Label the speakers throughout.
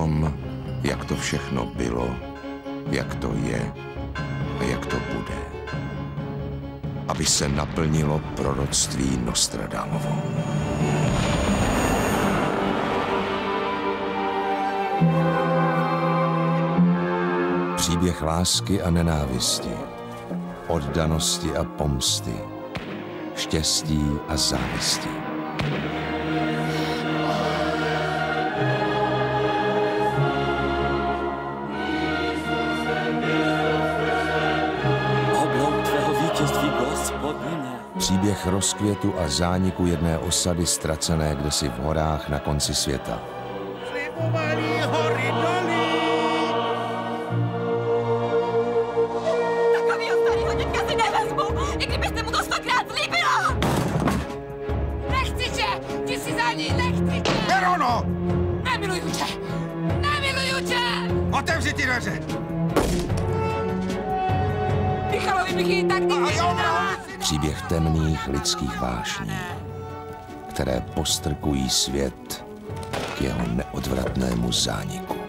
Speaker 1: tom, jak to všechno bylo, jak to je a jak to bude. Aby se naplnilo proroctví Nostradamovo. Příběh lásky a nenávisti, oddanosti a pomsty, štěstí a závisti. Příběh rozkvětu a zániku jedné osady ztracené kdesi v horách na konci světa.
Speaker 2: Takovýho starýho dětka si nevezmu, i kdybyste mu to 100krát zlíbila! Nechci tě! Ty si za ní nechci tě!
Speaker 3: Verono!
Speaker 2: Nemiluju tě! Nemiluju tě!
Speaker 3: Otevři ty dveře!
Speaker 2: Michalovi bych ji tak nikdy nedala!
Speaker 1: Příběh temných lidských vášní, které postrkují svět k jeho neodvratnému zániku.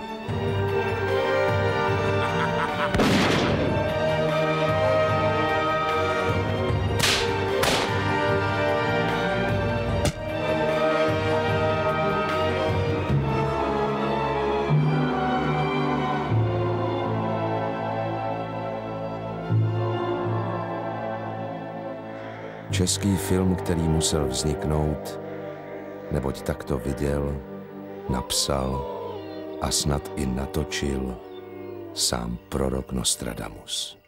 Speaker 1: Český film, který musel vzniknout, neboť tak to viděl, napsal a snad i natočil sám prorok Nostradamus.